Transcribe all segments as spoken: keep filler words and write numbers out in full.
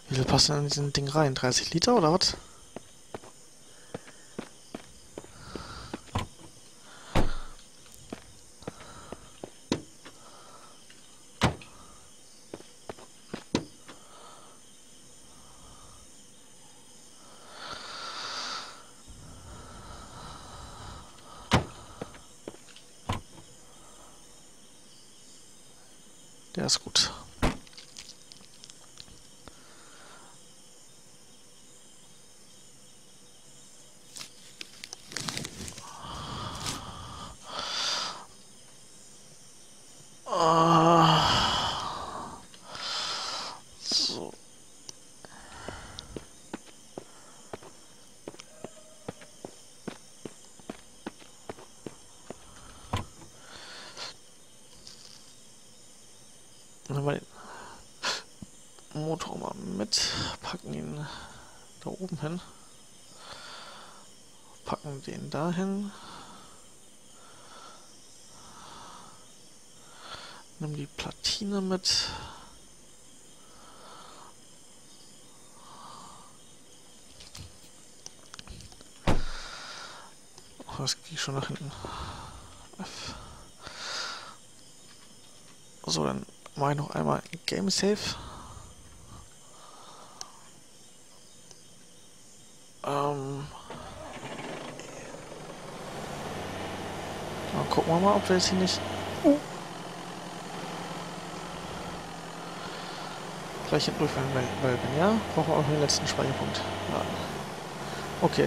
Wie viel passt denn in diesen Ding rein? dreißig Liter oder was? Der ist gut. Ah, so. Nehmen wir den Motor mal mit, packen ihn da oben hin, packen den dahin, nimm die Platine mit. Oh, das geht schon nach hinten. F. So, dann mache ich noch einmal Game Save. Ähm. Dann gucken wir mal, ob wir jetzt hier nicht gleich hier durchfallen, weil, weil wenn ja, brauchen wir auch den letzten Speicherpunkt laden. Okay.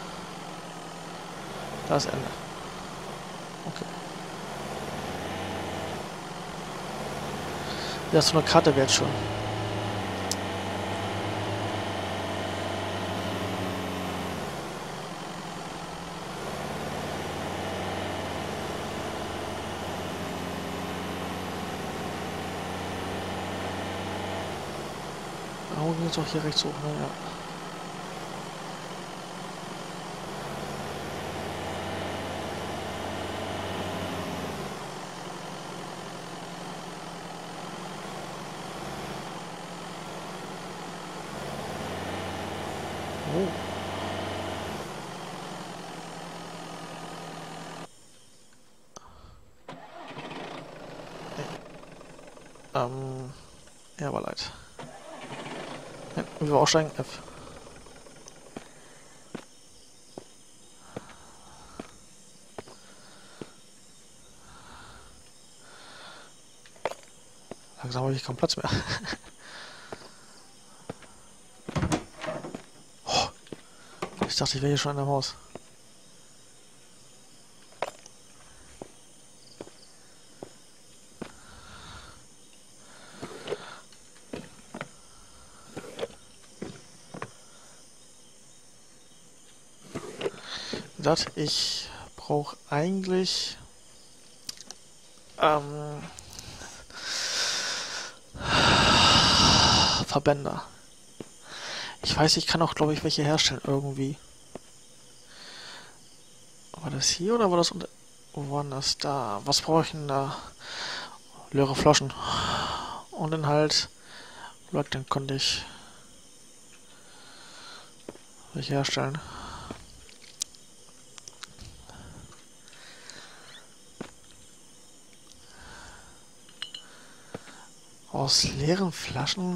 Da ist Ende. Okay. Ja, so eine Karte wäre jetzt schon. Warum geht es auch hier rechts hoch? Naja. Oh. Ähm. Ja, aber leid. Ja, wir aussteigen. F. Langsam habe ich keinen Platz mehr. Oh, ich dachte, ich wäre hier schon in der Maus. Das, ich brauche eigentlich ähm, Verbänder. Ich weiß, ich kann auch, glaube ich, welche herstellen irgendwie. War das hier oder war das unter... Wo war das da? Was brauche ich denn da? Leere Flaschen. Und dann halt... Dann konnte ich welche herstellen. Aus leeren Flaschen?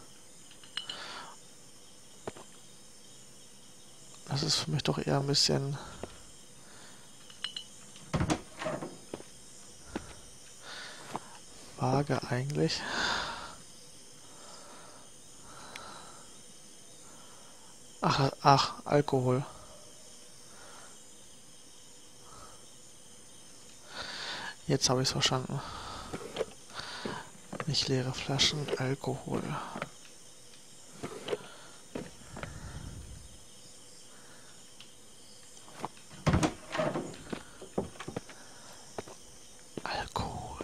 Das ist für mich doch eher ein bisschen... vage eigentlich. Ach, ach, Alkohol. Jetzt habe ich es verstanden. Nicht leere Flaschen, Alkohol. Alkohol.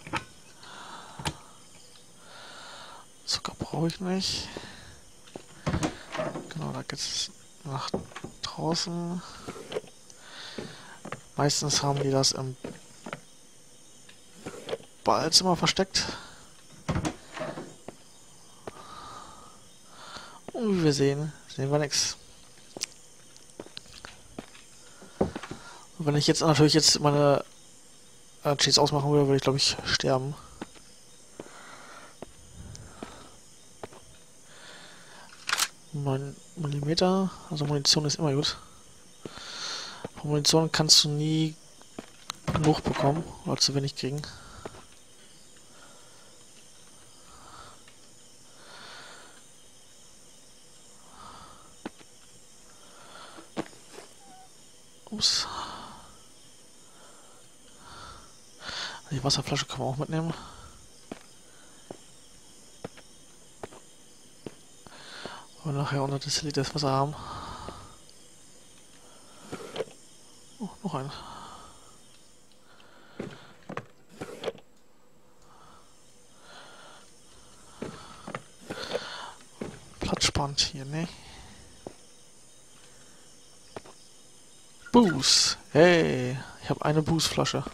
Zucker brauche ich nicht. Genau, da geht's nach draußen. Meistens haben die das im Badezimmer versteckt. Und wie wir sehen, sehen wir nichts. Wenn ich jetzt natürlich jetzt meine äh, Cheats ausmachen würde, würde ich glaube ich sterben. neun Millimeter, also Munition ist immer gut. Von Munition kannst du nie genug bekommen oder zu wenig kriegen. Ups. Die Wasserflasche kann man auch mitnehmen. Und nachher unter destilliertes Wasser haben. Oh, noch ein. Platzspannt hier, ne? Booze. Hey, ich habe eine Booze-Flasche.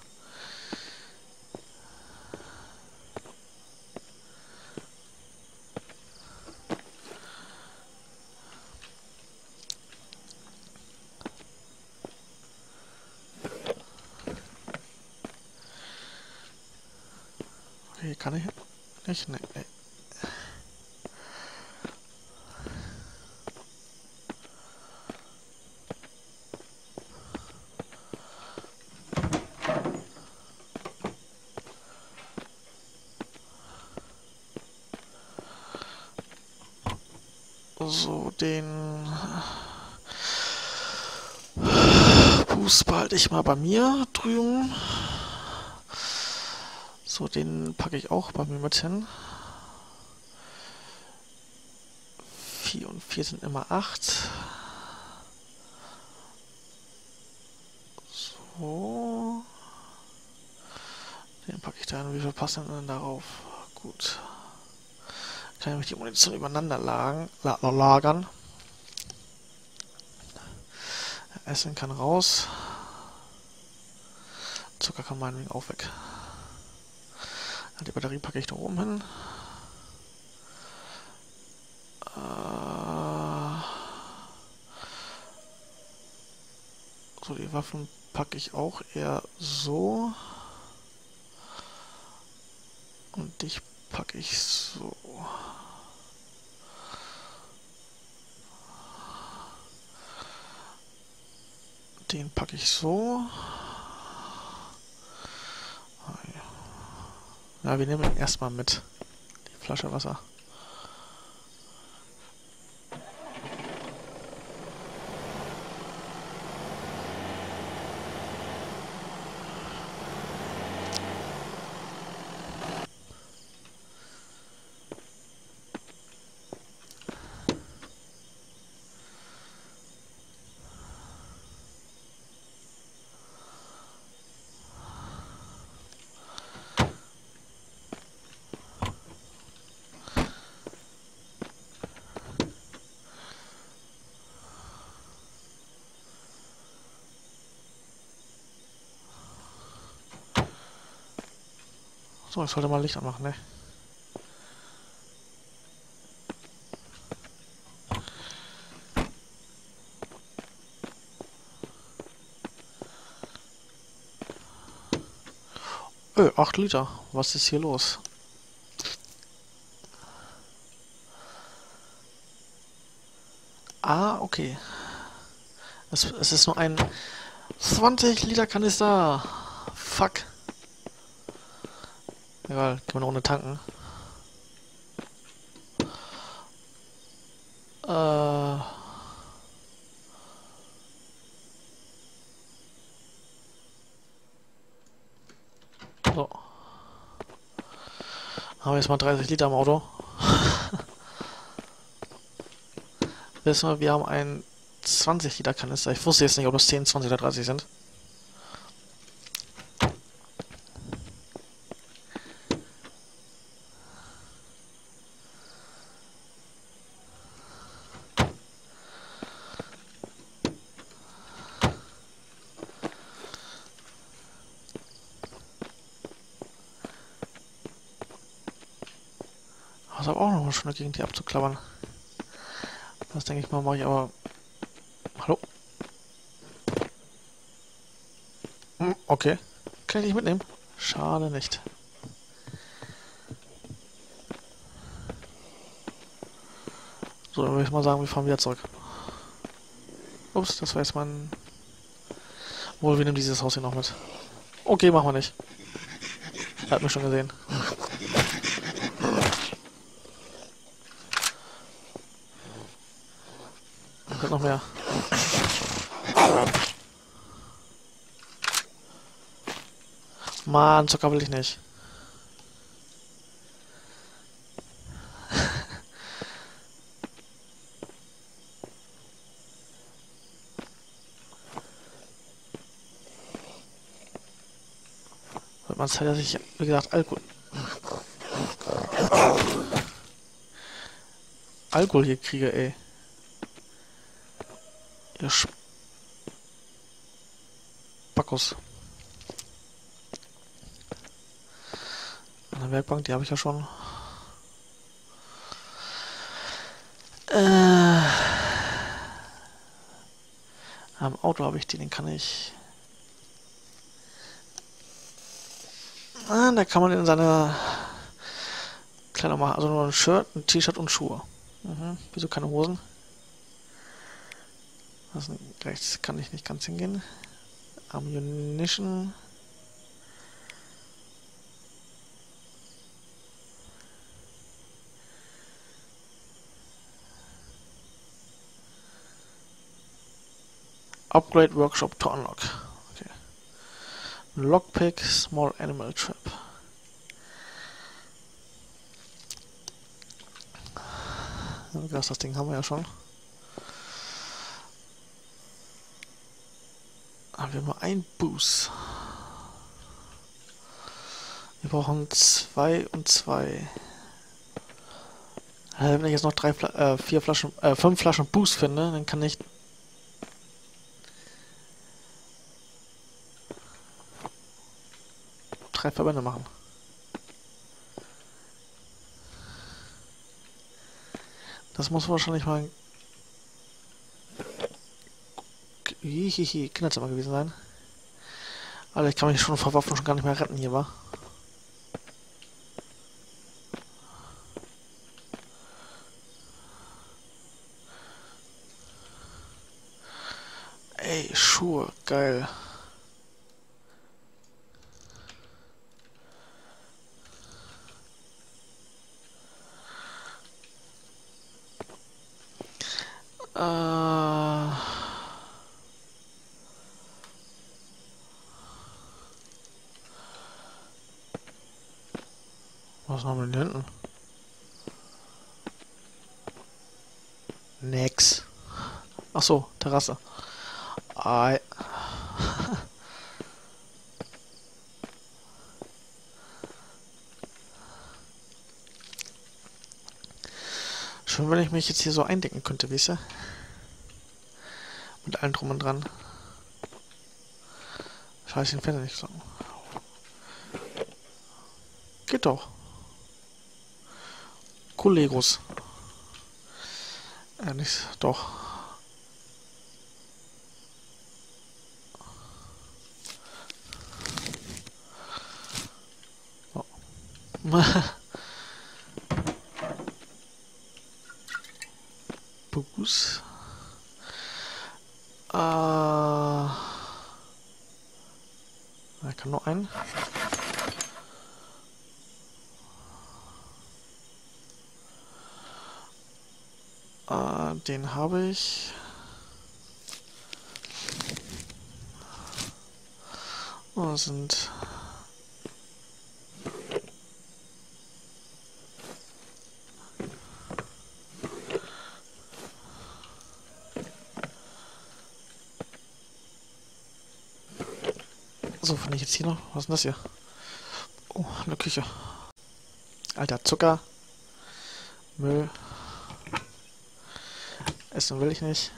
Okay, kann ich nicht? Nee, nee. So, den Boost behalte ich mal bei mir drüben. So, den packe ich auch bei mir mit hin. vier und vier sind immer acht. So. Den packe ich da hin. Wie viel passen denn darauf? Gut. Kann ich mich die Munition übereinander lagen, la lagern. Essen kann raus. Zucker kann meinetwegen auch weg. Die Batterie packe ich da oben hin. Äh so, die Waffen packe ich auch eher so. Und dich packe ich so. Den packe ich so. Ja, wir nehmen ihn erstmal mit. Die Flasche Wasser. So, ich sollte mal Licht anmachen, ne? Öh, acht Liter. Was ist hier los? Ah, okay. Es, es ist nur ein zwanzig Liter Kanister. Fuck. Egal, kann man ohne tanken. Äh. So. Haben wir jetzt mal dreißig Liter im Auto. Wissen wir, wir haben einen zwanzig Liter Kanister. Ich wusste jetzt nicht, ob das zehn, zwanzig oder dreißig sind. Also auch noch eine schöne Gegend hier abzuklappern. Das denke ich mal, mache ich aber... Hallo? Hm, okay. Kann ich nicht mitnehmen? Schade nicht. So, dann würde ich mal sagen, wir fahren wieder zurück. Ups, das war jetzt mein... Wohl, wir nehmen dieses Haus hier noch mit. Okay, machen wir nicht. Er hat mich schon gesehen. Wird noch mehr. Mann, Zucker will ich nicht. Wird man Zeit, dass ich, wie gesagt, Alkohol... Alkohol hier kriege, ey. Ihr Spackos. Eine Werkbank, die habe ich ja schon. Äh, am Auto habe ich die, den kann ich... Ah, da kann man in seine Kleidung machen. Also nur ein Shirt, ein T-Shirt und Schuhe. Mhm. Wieso keine Hosen? Also rechts kann ich nicht ganz hingehen. Ammunition. Upgrade Workshop to unlock. Okay. Lockpick, Small Animal Trap. Das, das Ding haben wir ja schon. Aber wir haben nur ein Boost. Wir brauchen zwei und zwei. Wenn ich jetzt noch drei, Fla äh, vier Flaschen, äh, fünf Flaschen Boost finde, dann kann ich drei Verbände machen. Das muss wahrscheinlich mal ein Hihihi, Kinderzimmer gewesen sein. Alter, ich kann mich schon vor Waffen schon gar nicht mehr retten hier, wa? Ey, Schuhe, geil. Äh... Was haben wir denn hinten? Nix. Ach so, Terrasse. Ei. Schön, wenn ich mich jetzt hier so eindecken könnte, weißt du? Mit allem drum und dran. Scheiße, den Fernseher nicht so. Geht doch. Kollegos. Äh, nicht, doch. Oh. Boost. Äh. Er kann nur einen. Äh, den habe ich. Oh, sind. So, finde ich jetzt hier noch. Was ist denn das hier? Oh, eine Küche. Alter, Zucker. Müll. Essen will ich nicht.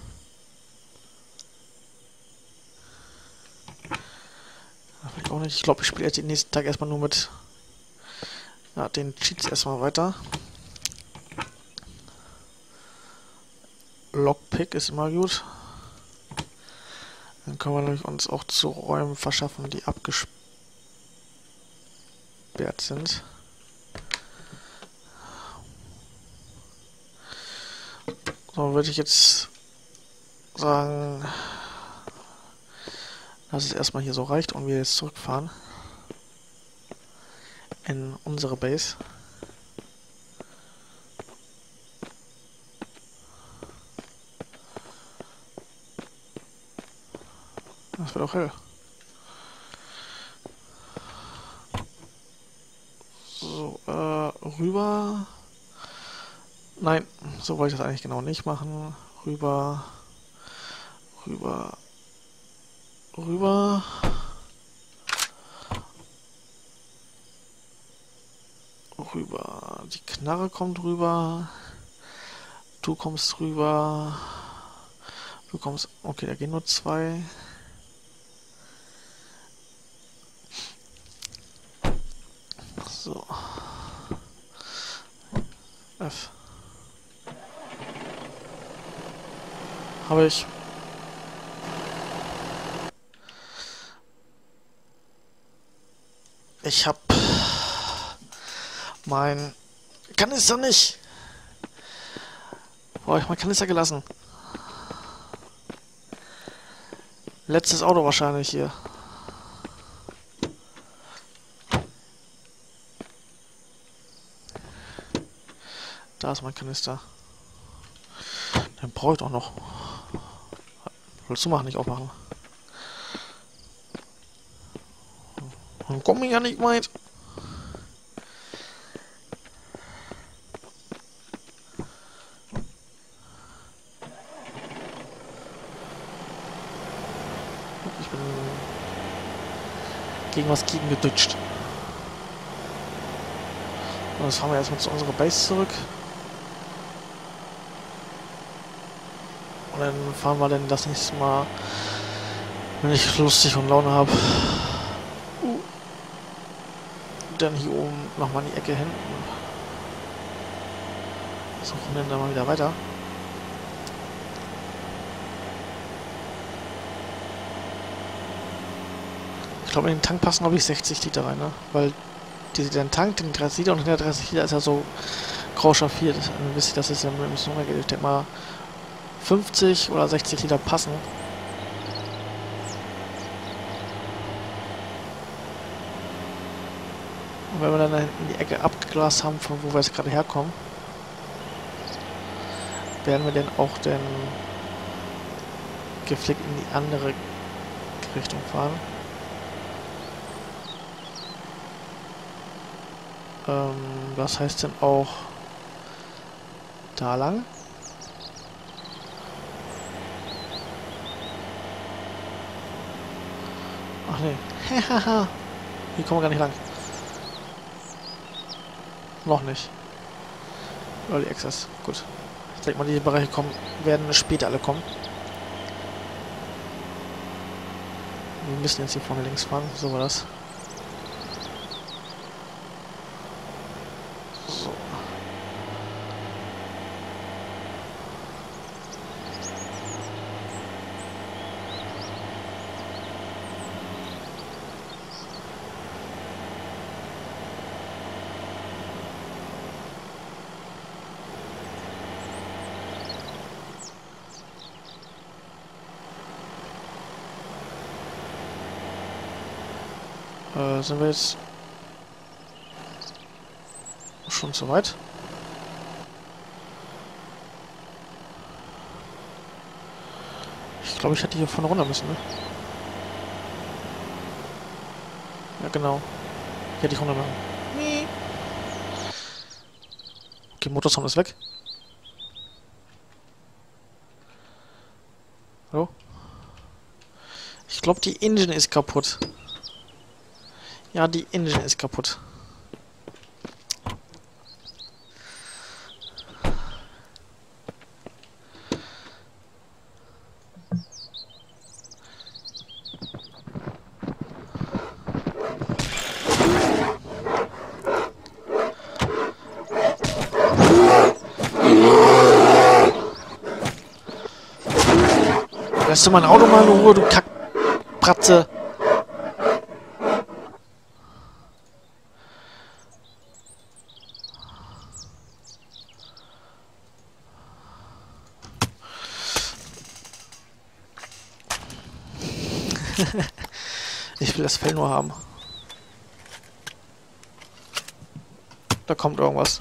Vielleicht auch nicht. Ich glaube, ich spiele jetzt den nächsten Tag erstmal nur mit ja, den Cheats erstmal weiter. Lockpick ist immer gut. Dann können wir nämlich uns auch zu Räumen verschaffen, die abgesperrt sind. So, würde ich jetzt sagen, dass es erstmal hier so reicht und wir jetzt zurückfahren in unsere Base. Das wird auch hell. So, äh, rüber. Nein, so wollte ich das eigentlich genau nicht machen. Rüber, rüber, rüber. Rüber. Die Knarre kommt rüber. Du kommst rüber. Du kommst... Okay, da gehen nur zwei. So. F. Habe ich. Ich hab mein Kanister nicht. Boah, ich mein Kanister gelassen. Letztes Auto wahrscheinlich hier. Da ist mein Kanister. Den brauche ich doch noch. Willst du machen, nicht aufmachen? Dann komm ich ja nicht weit. Ich bin gegen was gegen gedutscht. Und jetzt fahren wir erstmal zu unserer Base zurück. Und dann fahren wir dann das nächste Mal, wenn ich lustig und Laune habe, uh, dann hier oben nochmal in die Ecke hin. Suchen dann, dann mal wieder weiter. Ich glaube, in den Tank passen, glaube ich, sechzig Liter rein, ne? Weil die, der Tank, den dreißig Liter und hinter dreißig Liter ist ja so grau scharfiert. Dann wisst ihr, dass es ja mit dem Sonne geht. Ich denke mal, fünfzig oder sechzig Liter passen. Und wenn wir dann in die Ecke abgeglast haben, von wo wir jetzt gerade herkommen, werden wir dann auch den gepflegt in die andere Richtung fahren. Ähm, was heißt denn auch da lang? Ach nee. Hier kommen wir gar nicht lang. Noch nicht. Early Access. Gut. Ich denke mal, diese Bereiche kommen, werden später alle kommen. Wir müssen jetzt hier vorne links fahren. So war das. So. Äh, sind wir jetzt schon zu weit? Ich glaube, ich hätte hier vorne runter müssen, ne? Ja, genau. Hier hätte ich runter machen. Nee. Okay, Motorsound ist weg. Hallo? Ich glaube, die Engine ist kaputt. Ja, die Engine ist kaputt. Lässt du mein Auto mal in Ruhe, du Kackbratze. Ich will das Fell nur haben. Da kommt irgendwas.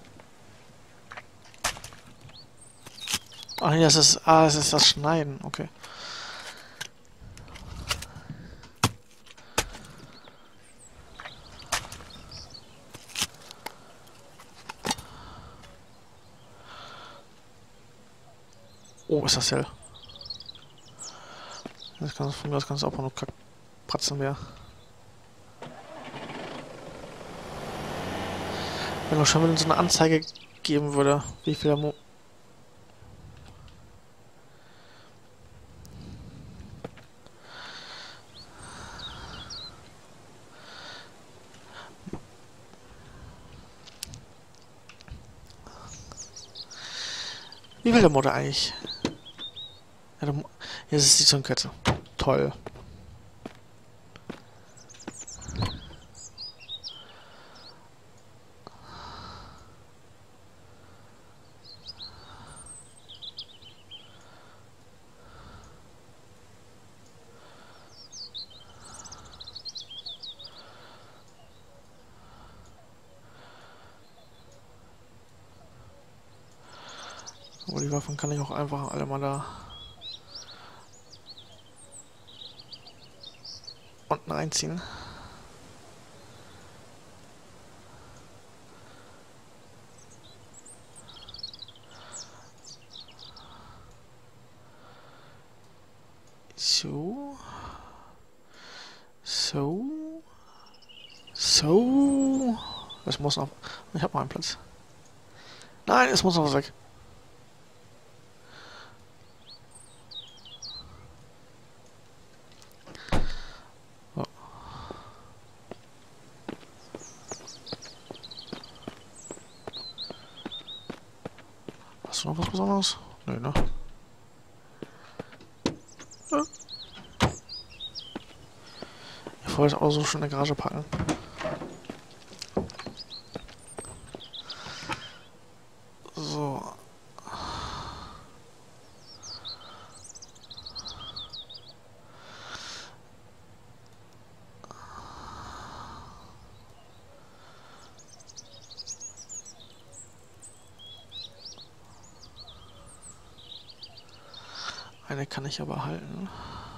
Ach nee, das ist... Ah, das ist das Schneiden. Okay. Oh, ist das hell. Das kann, von mir aus kann es auch nur Kackpratzen mehr. Wenn doch schon wieder so eine Anzeige geben würde, wie viel der Mo... Wie viel der Motor eigentlich? Ja, der Mo Jetzt ist die Zündkette. Toll. Aber die Waffen kann ich auch einfach alle mal da unten reinziehen. So. So. So. Es muss noch... Ich habe noch einen Platz. Nein, es muss noch was weg. So. Hast du noch was Besonderes? Nö, ne? Ja. Ich wollte das Auto so schon in der Garage packen. So. Eine kann ich aber halten.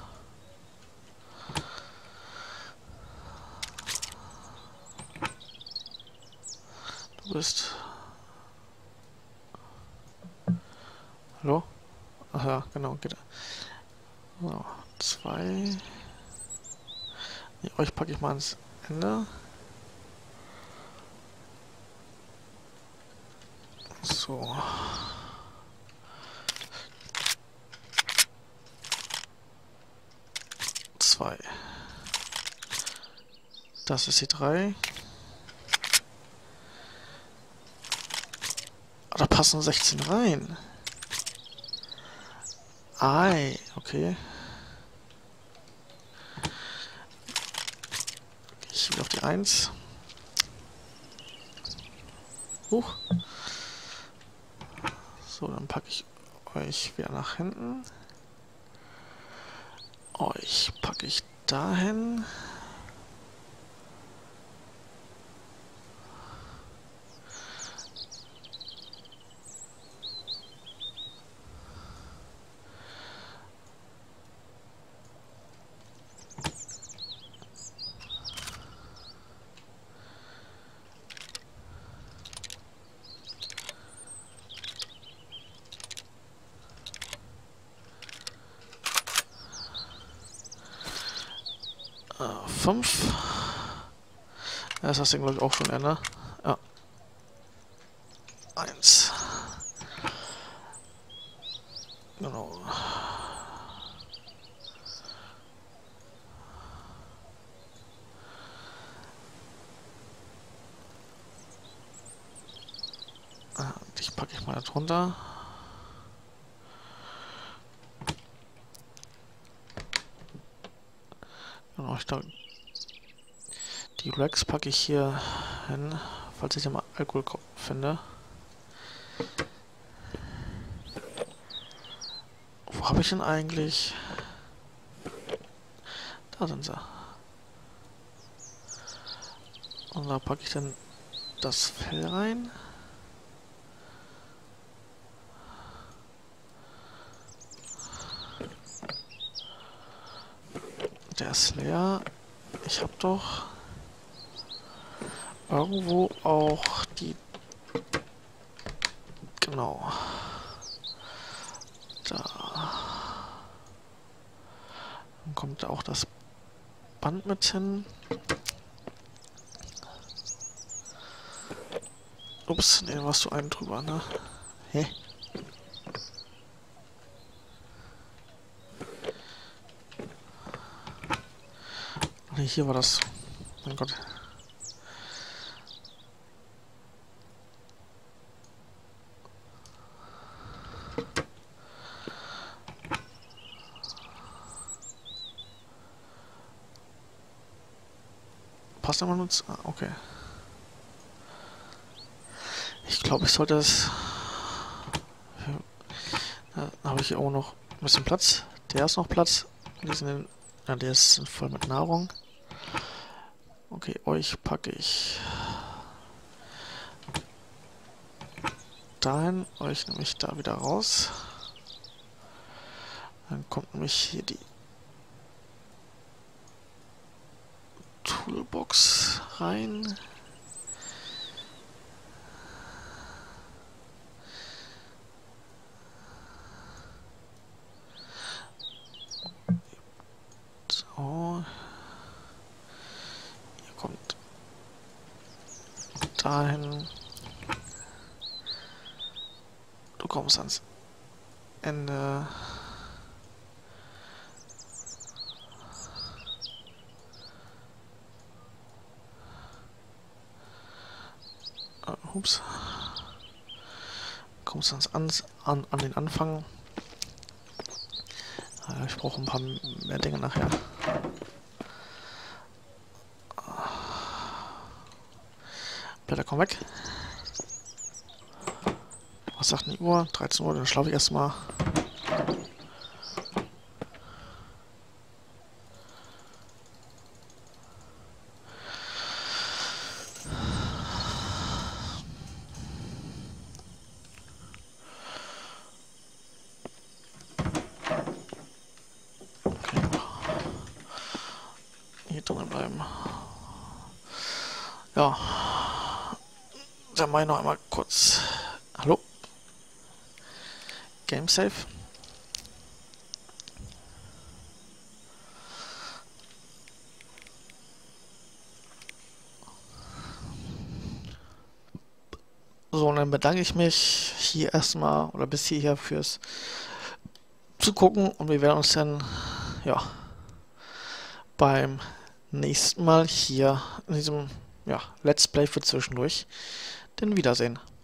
Du bist... Hallo? Ach ja, genau, geht. So, zwei. Nee, euch packe ich mal ans Ende. So. Zwei. Das ist die drei. Ah, da passen sechzehn rein. Ei, okay. Ich will auf die eins. Huch. So, dann packe ich euch wieder nach hinten. Euch packe ich dahin. fünf. Das hast du, glaube ich, auch schon, ne? Ja. eins. Genau. Dich packe ich mal da drunter. ich da. Die Racks packe ich hier hin, falls ich da mal Alkohol finde. Wo habe ich denn eigentlich? Da sind sie. Und da packe ich dann das Fell rein. Der ist leer. Ich habe doch irgendwo auch die... Genau. Da. Dann kommt auch das Band mit hin. Ups, nee, warst du einen drüber, ne? Hä? Nee, hier war das. Mein Gott. Passt aber nur. Ah, okay. Ich glaube, ich sollte es. Da habe ich hier auch noch ein bisschen Platz. Der ist noch Platz. Die sind, ja, der ist voll mit Nahrung. Okay, euch packe ich dahin. Euch nehme ich da wieder raus. Dann kommt nämlich hier die Toolbox rein. So. Hier kommt dahin. Du kommst ans Ende. Uh, ups. Kommst ans an, an, an den Anfang. Uh, ich brauche ein paar mehr Dinge nachher. Blätter, komm weg. Was sagt die Uhr? dreizehn Uhr, dann schlafe ich erstmal. Okay. Hier drinnen bleiben. Ja. Dann mache ich noch einmal kurz. Hallo? Game Save. So, und dann bedanke ich mich hier erstmal oder bis hierher fürs Zugucken und wir werden uns dann ja beim nächsten Mal hier in diesem ja, Let's Play für zwischendurch dann wiedersehen.